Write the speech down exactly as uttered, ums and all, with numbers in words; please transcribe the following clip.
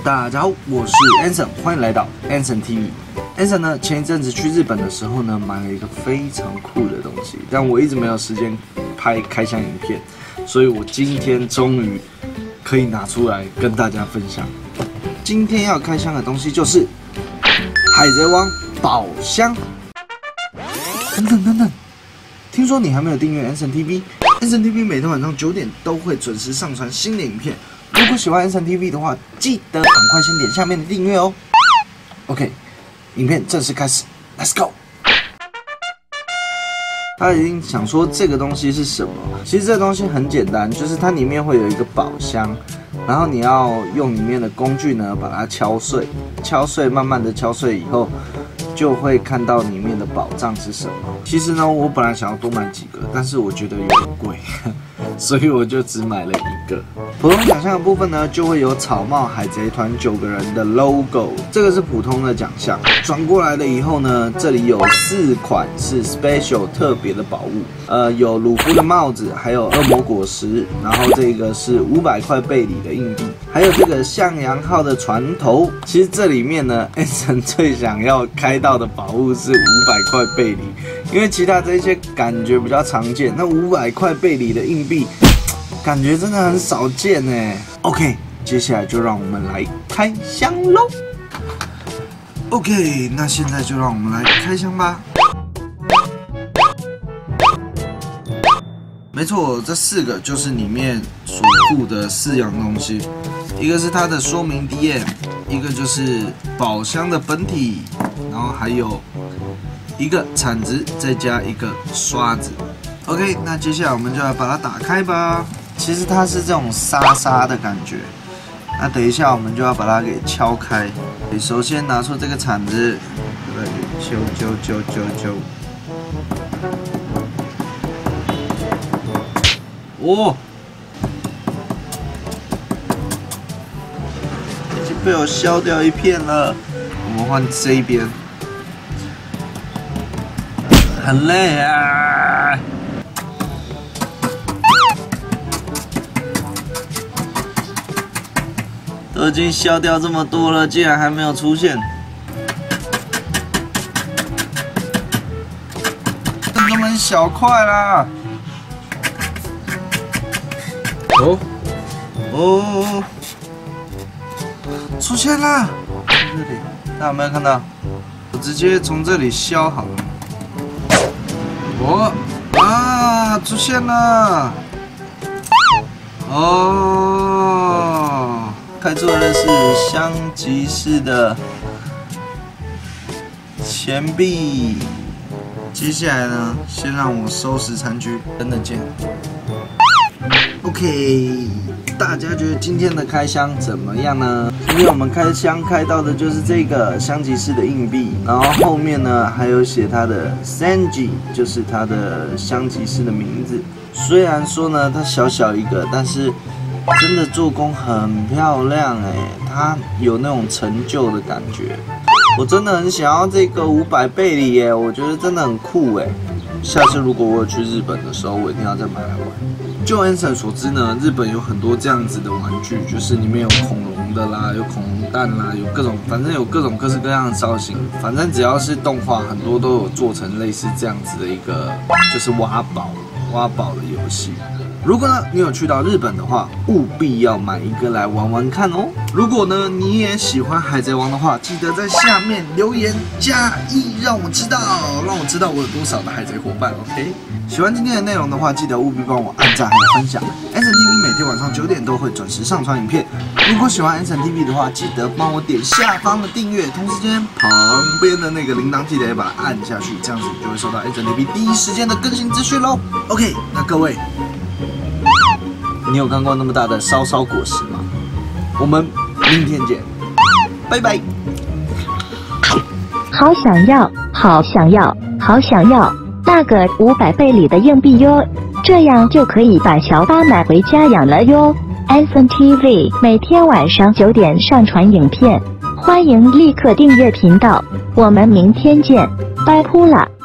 大家好，我是 Anson， 欢迎来到 Anson T V。Anson 呢，前一阵子去日本的时候呢，买了一个非常酷的东西，但我一直没有时间拍开箱影片，所以我今天终于可以拿出来跟大家分享。今天要开箱的东西就是海贼王宝箱。等等等等，听说你还没有订阅 Anson T V。Anson T V 每天晚上九点都会准时上传新的影片。如果喜欢 Anson T V 的话，记得赶快先点下面的订阅哦。OK， 影片正式开始 ，Let's go。大家一定想说这个东西是什么？其实这个东西很简单，就是它里面会有一个宝箱，然后你要用里面的工具呢把它敲碎，敲碎，慢慢的敲碎以后，就会看到里面的宝藏是什么。其实呢，我本来想要多买几个，但是我觉得有点贵，所以我就只买了一个。普通奖项的部分呢，就会有草帽海贼团九个人的 logo， 这个是普通的奖项。转过来了以后呢，这里有四款是 special 特别的宝物，呃，有鲁夫的帽子，还有恶魔果实，然后这个是五百块贝里的硬币，还有这个向阳号的船头。其实这里面呢 ，Anson 最想要开到的宝物是五百块贝里，因为其他这些感觉比较常见，那五百块贝里的硬币。感觉真的很少见哎。OK， 接下来就让我们来开箱喽。OK， 那现在就让我们来开箱吧。没错，这四个就是里面所附的四样东西，一个是它的说明 D M， 一个就是宝箱的本体，然后还有一个铲子，再加一个刷子。OK， 那接下来我们就来把它打开吧。其实它是这种沙沙的感觉，那等一下我们就要把它给敲开。首先拿出这个铲子，来揪揪揪揪揪。哦，已经被我削掉一片了。我们换这一边，很累啊。都已经削掉这么多了，竟然还没有出现，这么小块啦！哦哦，出现了！这里，大家有没有看到？我直接从这里削好了。哦啊，出现了！哦。开出来的是香吉士的钱币。接下来呢，先让我收拾残局，等等见。OK， 大家觉得今天的开箱怎么样呢？今天我们开箱开到的就是这个香吉士的硬币，然后后面呢还有写它的 Sanji， 就是它的香吉士的名字。虽然说呢它小小一个，但是真的做工很漂亮哎，它有那种成就的感觉。我真的很想要这个五百贝里耶，我觉得真的很酷哎。下次如果我有去日本的时候，我一定要再买来玩。就 Anson 所知呢，日本有很多这样子的玩具，就是里面有恐龙的啦，有恐龙蛋啦，有各种，反正有各种各式各样的造型。反正只要是动画，很多都有做成类似这样子的一个，就是挖宝挖宝的游戏。如果呢，你有去到日本的话，务必要买一个来玩玩看哦。如果呢，你也喜欢海贼王的话，记得在下面留言加一，让我知道，让我知道我有多少的海贼伙伴。OK， 喜欢今天的内容的话，记得务必帮我按赞还有分享。Anson T V 每天晚上九点都会准时上传影片。如果喜欢 Anson T V 的话，记得帮我点下方的订阅，同时间旁边的那个铃铛记得也把它按下去，这样子你就会收到 Anson T V 第一时间的更新资讯喽。OK， 那各位。你有看过那么大的烧烧果实吗？我们明天见，拜拜。 好想要，好想要，好想要那个五百贝里的硬币哟，这样就可以把小巴买回家养了哟。Anson T V 每天晚上九点上传影片，欢迎立刻订阅频道。我们明天见，拜扑啦！